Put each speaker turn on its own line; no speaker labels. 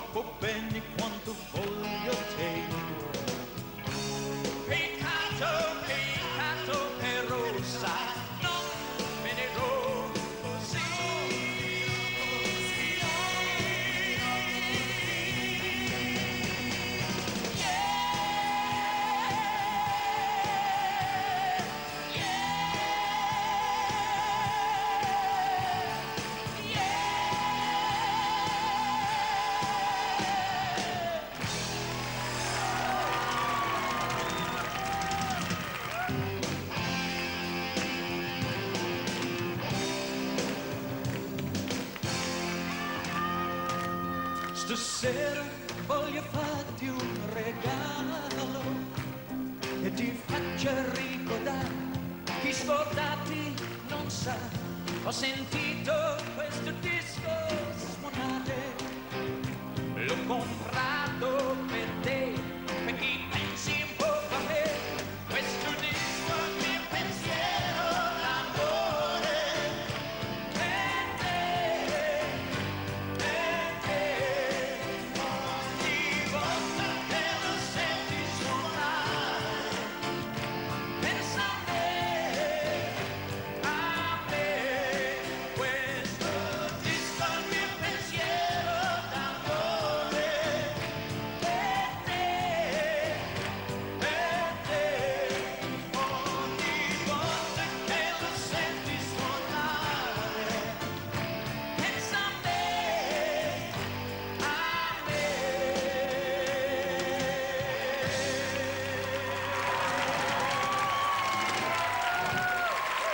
troppo bene quanto voglio te. Peccato che rossa non finirò così. Stasera voglio farti un regalo e ti faccio ricordare chi scordati non sa. Ho sentito questo disco suonare, l'ho comprato